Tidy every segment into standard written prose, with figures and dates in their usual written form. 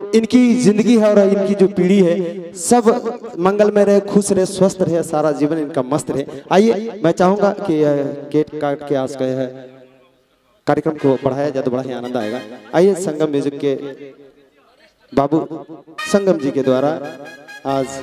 इनकी जिंदगी है और इनकी जो पीढ़ी है सब मंगलमय रहे, खुश रहे, स्वस्थ रहे, सारा जीवन इनका मस्त रहे। आइए मैं चाहूंगा कि गेट काट के आज गए हैं कार्यक्रम को बढ़ाया जाए तो बड़ा ही आनंद आएगा। आइए संगम म्यूजिक के बाबू संगम जी के द्वारा आज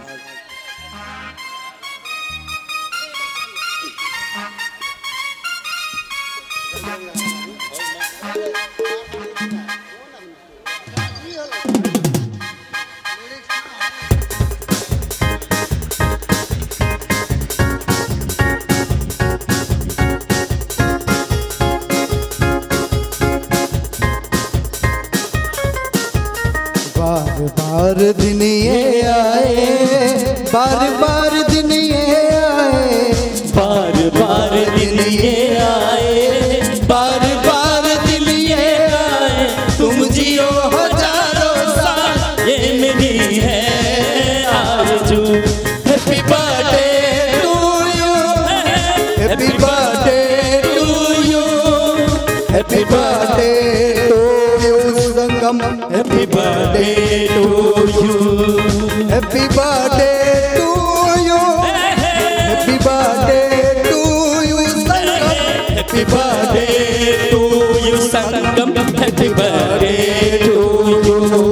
बार बार दिन ये आए, बार बार दिन ये आए, बार बार दिन ये आए, बार बार दिन ये आए, तुम जियो हजारों साल ये मेरी है आरज़ू। Happy birthday to you, happy birthday to you, happy birthday to you Sangam, happy birthday to you, happy birthday to you, happy birthday to you Sangam, happy birthday to you Sangam, happy birthday to you.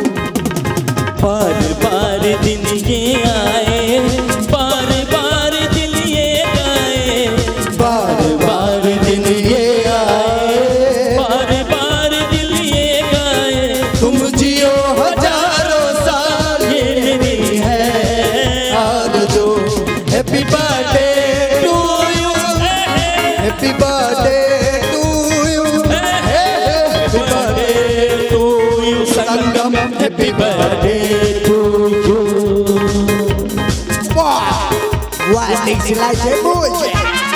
बार बार दिन ये आए, बार बार दिन ये गाए, बार बार दिन ये आए, बार बार दिन ये गाए, तुम जियो हजारों साल ये मेरी है आरज़ू। Happy birthday to you, happy birthday to you, happy birthday to you Sangam, happy birthday to you. What makes you like that bullshit?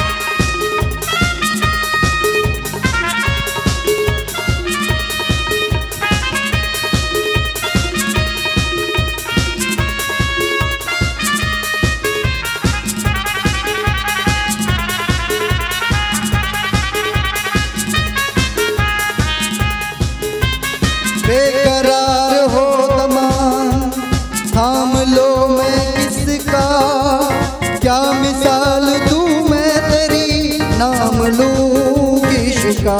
बेकरार हो तमाम, थाम लो मैं किसका, क्या मिसाल दूं मैं तेरी, नाम लूं किसका।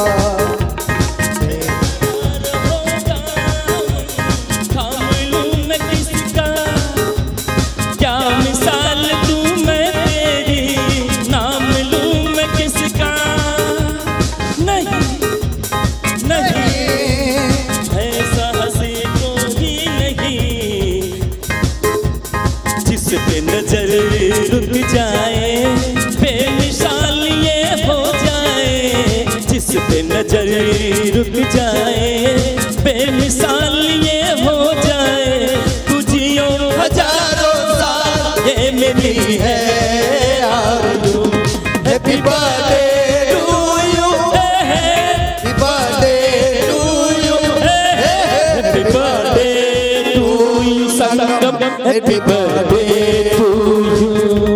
थाम लूं मैं किसका, क्या मिसाल दूं मैं तेरी, नाम लूं मैं किसका। नहीं नहीं ऐसा हंसी कोई नहीं, जिस पे नजर रुक जाए, बेमिसाल ये हो जाए, जिस पे नजर रुक जाए, बेमिसाल ये हो जाए, तू जियो हजारों साल ये मेरी है आरज़ू। Happy birthday to you, happy birthday to you, happy birthday to you Sangam, happy birthday to you.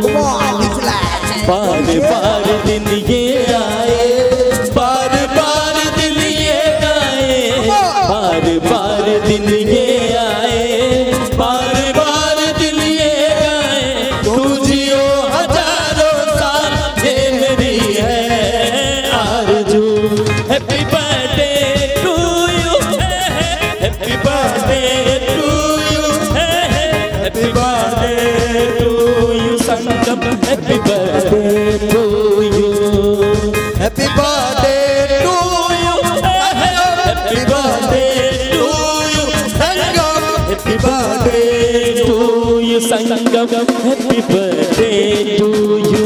बार बार दिन ये आए, बार बार दिन ये गाए, बार बार दिन ये आए, बार बार दिन ये गाए, तू जियो हजारों साल ये मेरी है आरज़ू। Happy birthday to you, happy birthday to you, happy birthday to you Sangam, happy birthday to you, happy birthday to you, happy birthday to you Sangam, happy birthday to you Sangam, happy birthday to you.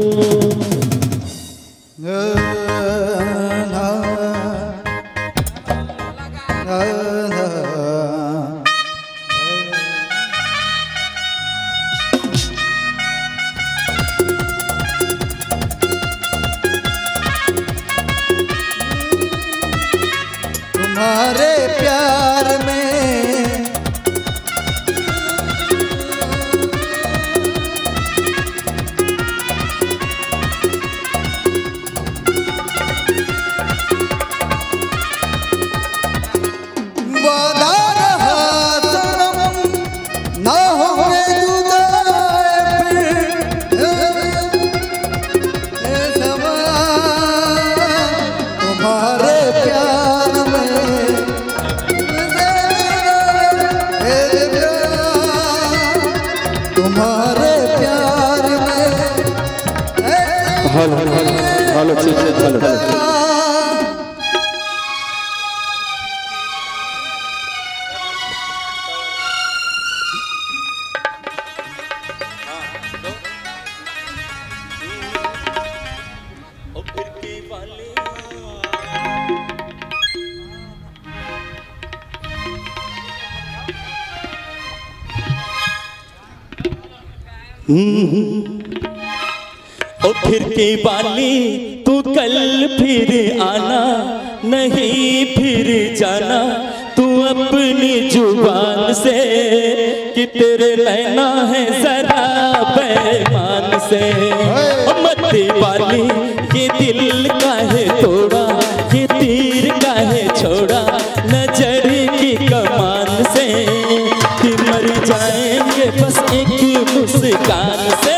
तुम्हारे प्यार में ओ फिर के वाली तू कल फिर आना, नहीं फिर जाना तू अपनी जुबान से, कि तेरे नैना है जरा बेईमान से। मत वाली ये दिल काहे तोड़ा, ये तीर काहे छोड़ा नजर की कमान से, कि मर जाएंगे बस एक मुस्कान से।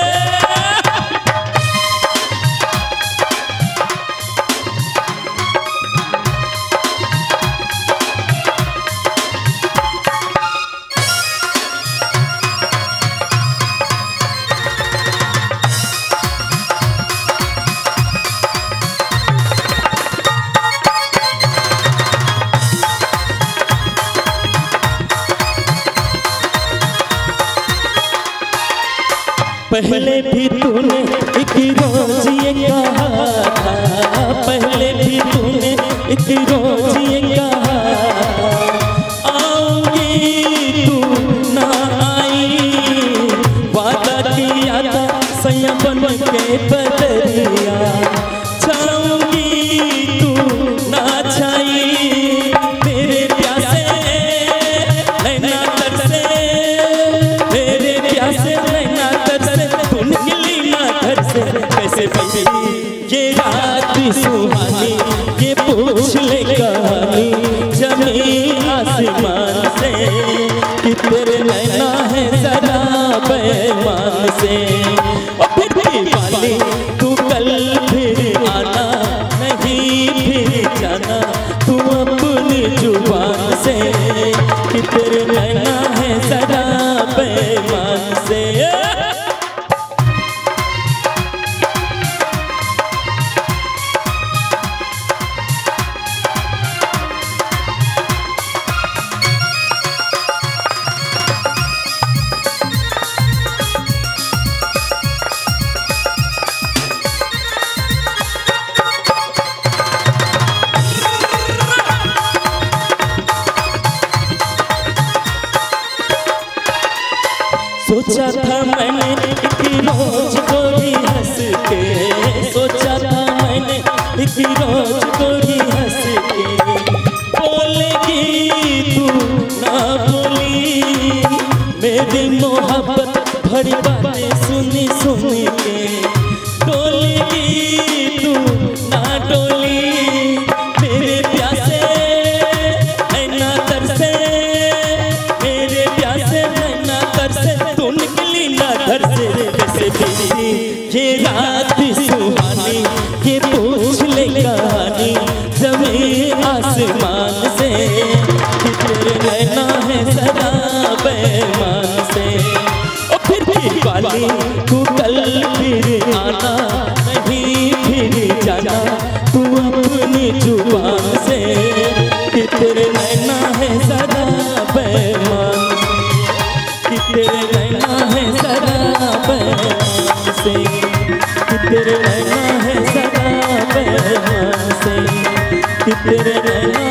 पहले भी तूने एक रोज ये कहा था, पहले भी तूने एक रोज ये कहा था, आऊंगी तू ना आई, वादा किया था सैया बन के बदरिया, छाऊंगी तू ना छाई, तेरे प्यासे नैना तरसे, तेरे प्यासे नैना तरसे, तू निकली ना घर से कैसे बची ये रात सुहानी, ये पूछ ले कहानी जमीन आसमान से, कि तेरे नैना है जरा बेईमान से। और फिर भी वाली तू कल फिर आना, नहीं फिर जाना तू अपनी जुबान से, कि तेरे नैना है जरा बेईमान से। सोचा था मैंने एक रोज को भी हंस के, सोचा था मैंने एक रोज को भी हंस के, बोलेगी तू ना बोली मेरी मोहब्बत भरी बातें सुनी सुनी के, डोलेगी तू ना डोली मेरे प्यासे नैना तरसे, मेरे प्यासे नैना तरसे, तू निकली ना घर से कैसे बीती ये रात सुहानी, ये पूछ ले कहानी जमीन आसमान से, कि तेरे नैना है जरा बेईमान से। और फिर भी वाली तू कल फिर आना, नहीं फिर जाना तू अपनी जुबान से, कि तेरे नैना है जरा बेईमान, कि तेरे नैना है जरा बेईमान से, कि तेरे नैना है जरा बेईमान से, कि तेरे नैना